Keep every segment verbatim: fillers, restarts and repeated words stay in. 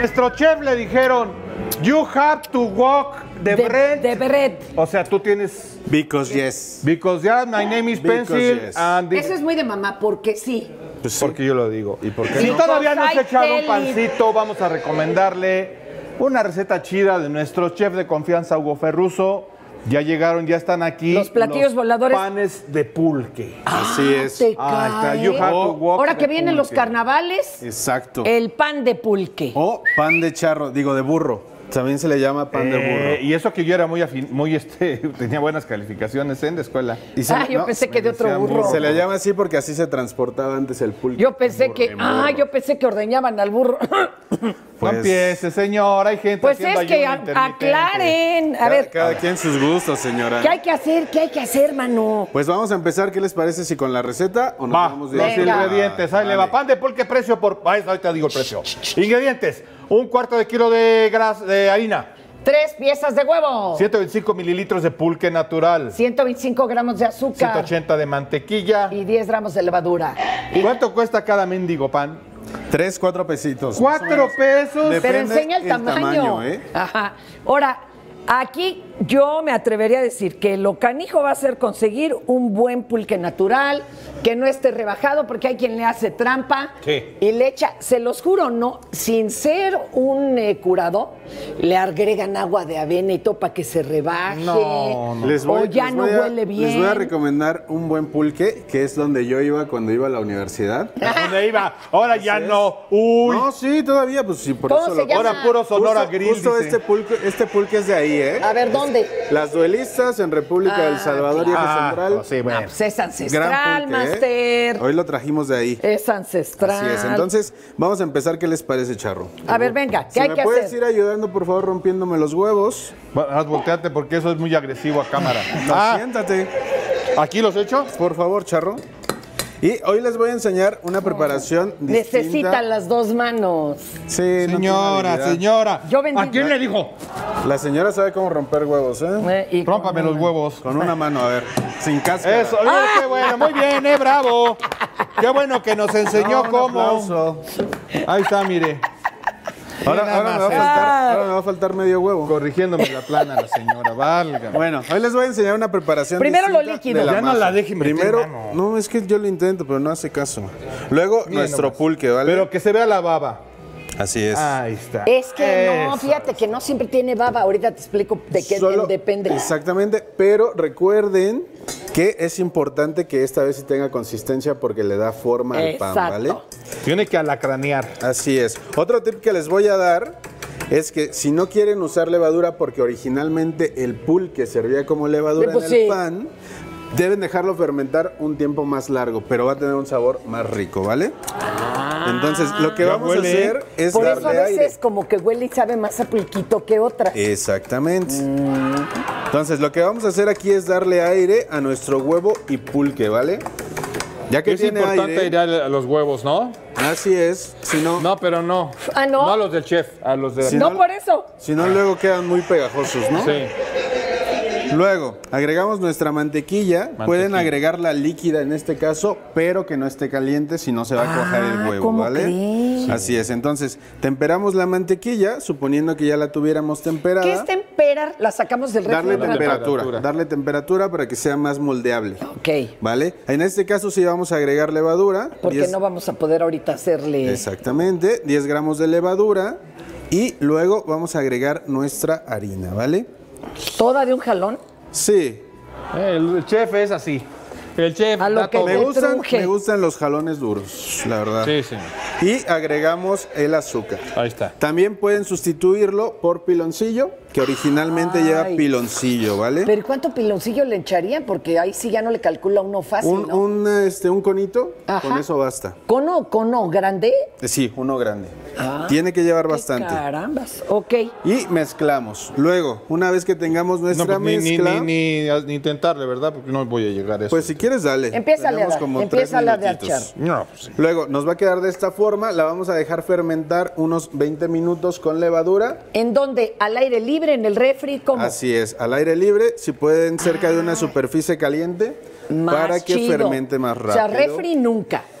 nuestro chef le dijeron, you have to walk the De, bread. de bread. O sea, tú tienes... Because yes. Because yeah, my name is Because Pencil. yes. And the- Eso es muy de mamá, porque sí. Pues sí. Porque yo lo digo. ¿Y por qué Si no? todavía no se ha Because I echado un tell pancito, vamos a recomendarle una receta chida de nuestro chef de confianza, Hugo Ferruso. Ya llegaron, ya están aquí. Los platillos voladores. Panes de pulque. Así es. Te Ah, está. cae. You have to walk Ahora the que vienen los pulque. carnavales, Exacto. el pan de pulque. O pan de charro, digo de burro. También se le llama pan de Eh, burro. y eso que yo era muy afín, muy este, tenía buenas calificaciones en la escuela. Y se- Ah, yo no, pensé que de otro decían burro. Se le llama así porque así se transportaba antes el pulque. Yo pensé Burro, que, en ah, burro. yo pensé que ordeñaban al burro. Pues- no empiece, señor, hay gente Pues haciendo es que ayuno a- intermitente. aclaren. A Cada, ver, cada quien sus gustos, señora. ¿qué hay que hacer? ¿Qué hay que hacer, mano? Pues vamos a empezar. ¿Qué les parece si con la receta o nos Va, vamos los directo? Venga. ingredientes, ahí le va. Vale. Pan de pulque, precio por... Ahí ahorita digo el precio. Ingredientes, un cuarto de kilo de grasa, de harina, Tres piezas de huevo. ciento veinticinco mililitros de pulque natural, ciento veinticinco gramos de azúcar. ciento ochenta de mantequilla. Y diez gramos de levadura. ¿Cuánto cuesta cada mendigo pan? Tres, cuatro pesitos. Cuatro pesos. De- Pero Depende enseña el el tamaño. tamaño, ¿eh? Ajá. Ahora, aquí yo me atrevería a decir que lo canijo va a ser conseguir un buen pulque natural, que no esté rebajado, porque hay quien le hace trampa Sí. y le echa, se los juro, no, sin ser un eh, curado, le agregan agua de avena y todo para que se rebaje. No, no. Les voy, o ya les no voy a- huele bien. Les voy a recomendar un buen pulque, que es donde yo iba cuando iba a la universidad. ¿Dónde iba? Ahora ya no. Uy. No, sí, todavía, pues sí, por ¿Cómo eso se lo- llama? Ahora puro Sonora Justo, Grill. justo dice. este pulque, este pulque es de ahí, ¿eh? A ver, ¿dónde? Las duelistas en República Ah, del Salvador y Eje Ah, Central. pues sí, bueno. Ah, pues es Gran ancestral, pulque, ¿eh? Master. Hoy lo trajimos de ahí. Es ancestral. Así es. Entonces, vamos a empezar. ¿Qué les parece, Charro? A ver, venga, ¿qué Si hay me que puedes hacer? ir ayudando, por favor, rompiéndome los huevos. Bueno, haz voltearte porque eso es muy agresivo a cámara. No, Ah, siéntate. ¿aquí los he hecho? Por favor, Charro. Y hoy les voy a enseñar una preparación distinta. Necesitan las dos manos. Sí, no tiene Señora, habilidad. señora. Yo vendí- ¿A quién le dijo? La señora sabe cómo romper huevos, ¿eh? Eh, y con Rómpame los una- huevos. Con una mano, a ver. Sin cáscara. Eso, mira, qué bueno, muy bien, eh, bravo. Qué bueno que nos enseñó No, un cómo. aplauso. Ahí está, mire. Ahora, Nada ahora me va a más, eh. faltar, ahora me va a faltar medio huevo. Corrigiéndome la plana, la señora, valga. Bueno, hoy les voy a enseñar una preparación Primero lo distinta líquido. de la Ya no masa. la deje meter Primero, mano. no, es que yo lo intento, pero no hace caso. Luego, Bien nuestro nomás. pulque, ¿vale? Pero que se vea la baba. Así es. Ahí está. Es que no, Eso. fíjate que no siempre tiene baba. Ahorita te explico de qué Solo- depende. Exactamente, pero recuerden que es importante que esta vez sí tenga consistencia porque le da forma al pan, Exacto. ¿vale? Tiene que alacranear. Así es. Otro tip que les voy a dar es que si no quieren usar levadura porque originalmente el pulque servía como levadura Pues en el sí. pan, deben dejarlo fermentar un tiempo más largo, pero va a tener un sabor más rico, ¿vale? Entonces, lo que Ya vamos huele. a hacer es Por eso a darle veces aire. como que huele y sabe más a pulquito que otra. Exactamente. Entonces, lo que vamos a hacer aquí es darle aire a nuestro huevo y pulque, ¿vale? Ya que Es tiene importante aire, ir a los huevos, ¿no? así es, si no, No, pero no. Ah, ¿no? No a los del chef, a los de... Si no, no- por eso. si no luego quedan muy pegajosos, ¿no? Sí. Luego, agregamos nuestra mantequilla. Pueden agregarla líquida en este caso, pero que no esté caliente, si no se va a cuajar Ah, el huevo, ¿cómo ¿vale? crees? Así es. Entonces, temperamos la mantequilla, suponiendo que ya la tuviéramos temperada. ¿Qué es temperar? La sacamos del refri. Darle un rato. temperatura, Temperatura. darle temperatura para que sea más moldeable. Ok. ¿Vale? En este caso sí vamos a agregar levadura. Porque diez no vamos a poder ahorita hacerle. Exactamente, diez gramos de levadura. Y luego vamos a agregar nuestra harina, ¿vale? Toda de un jalón. Sí, El chef es así. El chef A lo da que todo. me te gustan, truje. me gustan los jalones duros, la verdad. Sí, sí. Y agregamos el azúcar. Ahí está. También pueden sustituirlo por piloncillo, que originalmente Ay. lleva piloncillo, ¿vale? Pero ¿y cuánto piloncillo le echarían? Porque ahí sí ya no le calcula uno fácil, Un, ¿no? un, este, un conito, Ajá. con eso basta. ¿Cono, cono grande? Eh, Sí, uno grande. Ah, Tiene que llevar Qué bastante. Carambas. Ok. Y mezclamos. Luego, una vez que tengamos No, nuestra pues, ni, ni, mezcla, ni, ni, ni intentarle, ¿verdad? Porque no voy a llegar a eso. pues si quieres, dale. Empiézale a Tenemos dar, como tres empiézale a dar, minutitos. Char. No, pues sí. Luego, nos va a quedar de esta forma. La vamos a dejar fermentar unos veinte minutos con levadura. ¿En dónde? ¿Al aire libre? ¿En el refri? ¿Cómo? Así es, al aire libre, si pueden cerca de una superficie caliente, Más para que chido. fermente más O sea, rápido. refri nunca.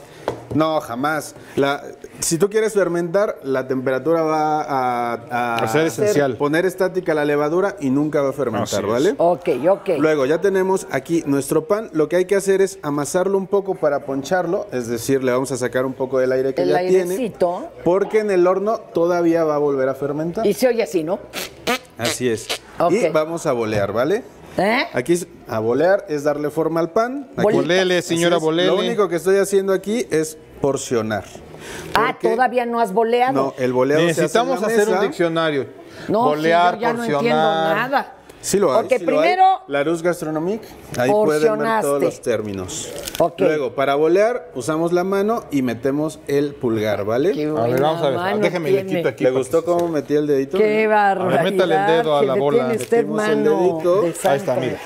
No, jamás. La, si tú quieres fermentar, la temperatura va a, a, A ser esencial. poner estática la levadura y nunca va a fermentar, Así es. ¿vale? Ok, ok. Luego ya tenemos aquí nuestro pan. Lo que hay que hacer es amasarlo un poco para poncharlo, es decir, le vamos a sacar un poco del aire que El ya airecito. tiene, porque en el horno todavía va a volver a fermentar. Y se oye así, ¿no? Así es. Ok. Y vamos a bolear, ¿vale? ¿Eh? Aquí es- a bolear es darle forma al pan. Aquí- Bolita. Bolele, Así señora es. Bolele. Lo único que estoy haciendo aquí es porcionar. Ah, Porque- todavía no has boleado. No, el boleado Necesitamos se hace en hacer la un mesa. diccionario. No, Bolear, sí, yo ya no porcionar. entiendo nada. Sí lo hay. Ok, sí primero- lo hay. La Rus Gastronomique. Ahí pueden ver Porcionaste. todos los términos. Ok. Luego, para bolear, usamos la mano y metemos el pulgar, ¿vale? Qué A buena ver, vamos a ver. mano Déjeme le tiene. quito aquí. ¿Le para gustó que se- cómo metí el dedito? Qué barbaridad. A ver, métale el dedo a que la le bola. tiene usted Metimos el mano dedito. de Ahí está, santo. mire.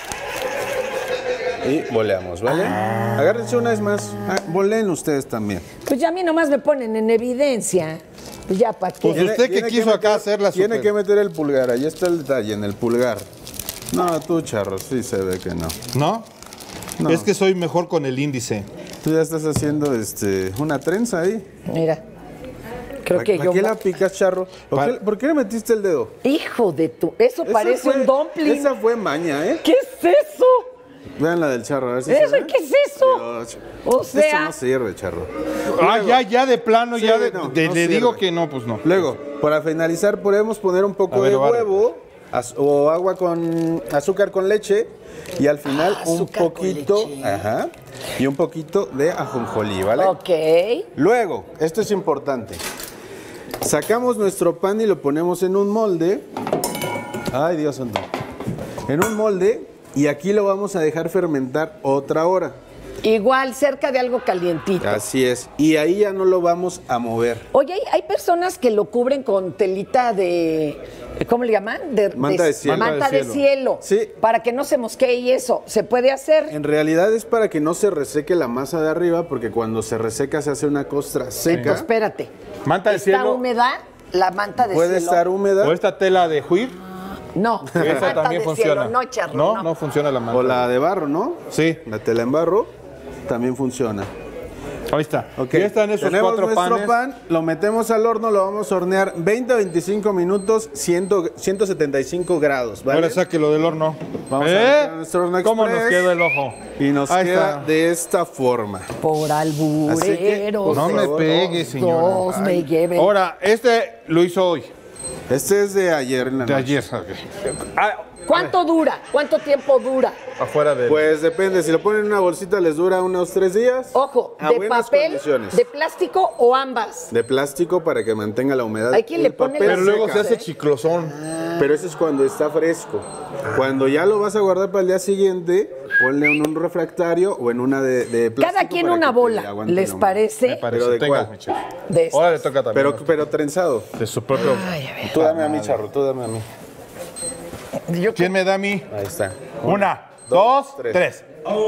Y boleamos, ¿vale? Ah. Agárrense una vez más. Ah, boleen ustedes también. Pues ya a mí nomás me ponen en evidencia. Pues ya, ¿para qué? Pues usted que quiso acá hacer la Tiene super- que meter el pulgar. Ahí está el detalle, en el pulgar. No, tú, Charro, sí se ve que no. ¿No? No. Es que soy mejor con el índice. Tú ya estás haciendo este, una trenza ahí. Mira. Creo que ¿Para yo. qué la picas, Charro? ¿Por, Pa- qué, por qué le metiste el dedo? Hijo de tu. Eso Esa parece fue- un dumpling. Esa fue maña, ¿eh? ¿Qué es eso? Vean la del Charro, a ver si ¿Eso? se ve. ¿Qué es eso? Dios. O Esto sea- no sirve, Charro. Ah, ya, ya de plano, Sí, ya de- no, de- no le sirve. digo que no, pues no. Luego, para finalizar, podemos poner un poco A ver, de barre. huevo az- o agua con azúcar con leche y al final Ah, un azúcar con poquito, leche. ajá, y un poquito de ajonjolí, ¿vale? Ok. Luego, esto es importante. Sacamos nuestro pan y lo ponemos en un molde. Ay, Dios santo. En un molde y aquí lo vamos a dejar fermentar otra hora. Igual, cerca de algo calientito. Así es. Y ahí ya no lo vamos a mover. Oye, hay, hay personas que lo cubren con telita de. ¿Cómo le llaman? De, Manta de cielo. Manta de cielo. Sí. Para que no se mosquee y eso. ¿Se puede hacer? En realidad es para que no se reseque la masa de arriba, porque cuando se reseca se hace una costra seca. Entonces, espérate. Manta de ¿Está cielo. húmeda la manta de Puede cielo? estar húmeda O esta tela de juir. No. Esa manta también de funciona. cielo, no, Charro, no, no. no funciona la manta. o la de barro, ¿no? Sí, La tela en barro también funciona. ahí está. Ok. Ya están esos Tenemos cuatro nuestro panes. pan, lo metemos al horno, lo vamos a hornear veinte a veinticinco minutos, cien, ciento setenta y cinco grados, ¿vale? Ahora sáquelo del horno. Vamos a ¿Eh? meter a nuestro horno ¿Cómo nos express. quedó el ojo? Y nos Ahí queda está. de esta forma. Por albureros. Así que, por No me favor, pegue, Dos señora. me lleven. Ahora, este lo hizo hoy. Este es de ayer en la De noche. ayer. ok. Ah, ¿Cuánto dura? ¿Cuánto tiempo dura? afuera de. Pues depende, si lo ponen en una bolsita les dura unos tres días. Ojo, A ¿de buenas papel, condiciones. de plástico o ambas? De plástico para que mantenga la humedad. Hay quien le El pone papel la- Pero luego seca. se hace chiclosón. Pero eso es cuando está fresco. Cuando ya lo vas a guardar para el día siguiente, ponle en un refractario o en una de, de plástico. Cada quien para una que te bola, aguante ¿les la humedad. parece? Me parece. ¿Pero de Tenga, cuál? mi chef. De Ahora le toca también. Pero, pero trenzado. de su propio. Ay, a ver. Tú dame a mí, Charro, tú dame a mí. Yo ¿Quién me da a mí? Ahí está. Una, dos, tres. tres.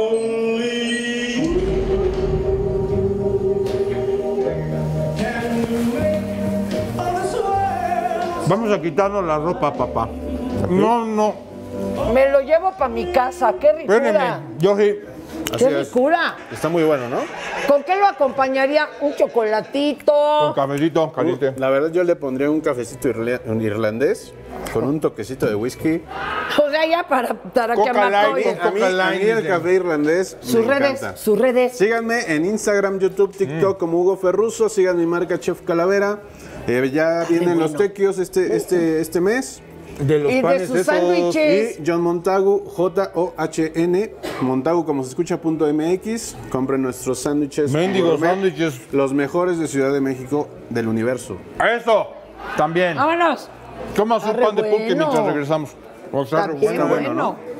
Vamos a quitarnos la ropa, papá. No, no. me lo llevo para mi casa. ¡Qué ricura! Espérenme. Yo sí. Así ¡Qué es. ricura! Está muy bueno, ¿no? ¿Con qué lo acompañaría? ¿Un chocolatito? Con cafecito caliente. La verdad yo le pondría un cafecito irla- un irlandés con un toquecito de whisky. O sea, ya para, para que Coca me Light, atoye. con A mí, Coca a mí Light, el dicen. café irlandés Sus me redes, encanta. sus redes. Síganme en Instagram, YouTube, TikTok como Hugo Ferruso. Sigan mi marca Chef Calavera. Eh, ya vienen los tequios este, este, este mes. De los Y de panes sus esos. sándwiches. Y John Montagu, J O H N, Montagu como se escucha punto M X. Compren nuestros sándwiches. Mendigos gourmet, sándwiches. Los mejores de Ciudad de México del universo. Eso. También. Vámonos. Comas un Está re pan de pulque bueno. mientras regresamos. O sea, Está re bien bueno. bueno, bueno. ¿no?